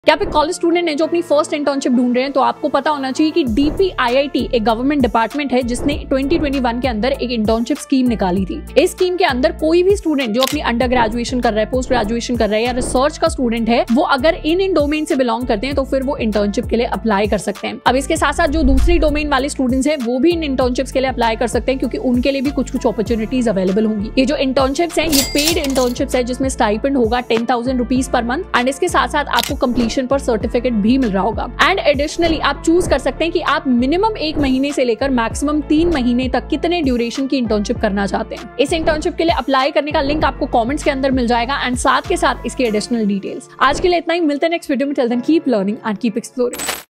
क्या आप एक कॉलेज स्टूडेंट है जो अपनी फर्स्ट इंटर्नशिप ढूंढ रहे हैं, तो आपको पता होना चाहिए कि DPIIT एक गवर्नमेंट डिपार्टमेंट है जिसने 2021 के अंदर एक इंटर्नशिप स्कीम निकाली थी। इस स्कीम के अंदर कोई भी स्टूडेंट जो अपनी अंडर ग्रेजुएशन कर रहा है, पोस्ट ग्रेजुएशन कर रहा है या रिसर्च का स्टूडेंट है, वो अगर इन डोमेन से बिलोंग करते हैं तो फिर वो इंटर्नशिप के लिए अप्लाई कर सकते हैं। अब इसके साथ साथ जो दूसरी डोमेन वाले स्टूडेंट्स हैं वो भी इन इंटर्नशिप्स के लिए अप्लाई कर सकते हैं, क्योंकि उनके लिए भी कुछ अपॉर्चुनिटीज अवेलेबल होंगी। ये जो इंटर्नशिप्स हैं ये पेड इंटर्नशिप्स है जिसमें स्टाइपेंड होगा 10,000 रुपीज पर मंथ एंड इसके साथ साथ आपको कंप्लीशन पर सर्टिफिकेट भी मिल रहा होगा। एंड एडिशनली आप चूज कर सकते हैं कि आप मिनिमम 1 महीने से लेकर मैक्सिमम 3 महीने तक कितने ड्यूरेशन की इंटर्नशिप करना चाहते हैं। इस इंटर्नशिप के लिए अप्लाई करने का लिंक आपको कमेंट्स के अंदर मिल जाएगा एंड साथ के साथ इसकी एडिशनल डिटेल्स। आज के लिए इतना ही, मिलते हैं नेक्स्ट वीडियो में। Till then keep learning and keep exploring.